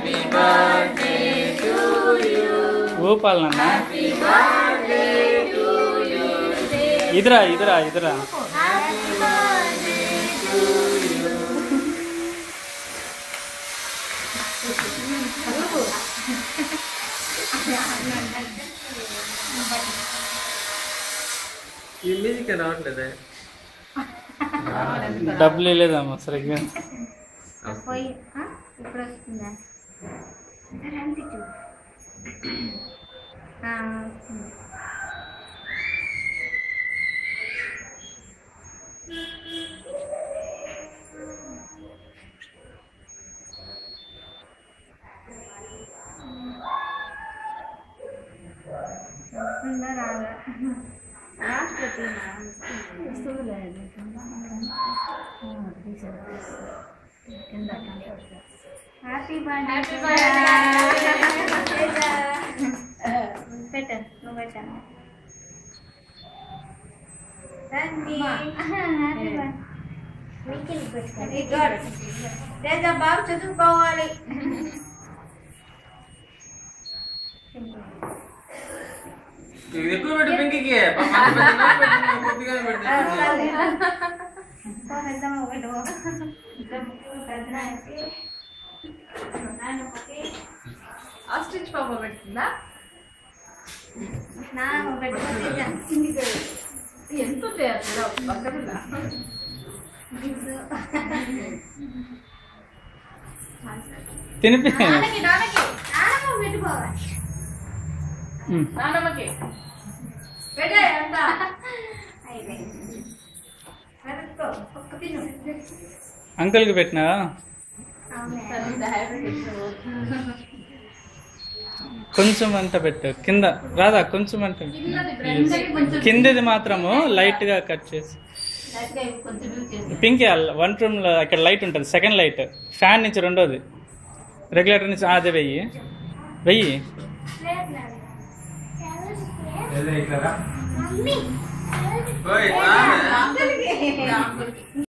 ఊపాలన్నా ఇదిరా ఇదిరా ఇదిరా రావట్లేదే డబ్బులు లేదమ్మా సరిగ్గా ఇప్పుడు వస్తుందా వస్తుందా రాగా హ్యాపీ బర్త్డే పెట్టు నువ్వు పెట్టాను తేజ బాబు చదువుకోవాలి ఎక్కువ పెట్టు పింకీకి ఆస్ట్రిచ్ పాప పెడుతుందా ఎంత తినిపి నానమ్మకి అంకుల్కి పెట్టినా కొంచెం అంత పెట్టు కింద రాదా కొంచెం అంత కిందది మాత్రము లైట్ గా కట్ చేసి పింక్ 1 రూమ్ లో ఇక్కడ లైట్ ఉంటుంది సెకండ్ లైట్ ఫ్యాన్ నుంచి రెండోది రెగ్యులేటర్ నుంచి అదే వెయ్యి ఓయ్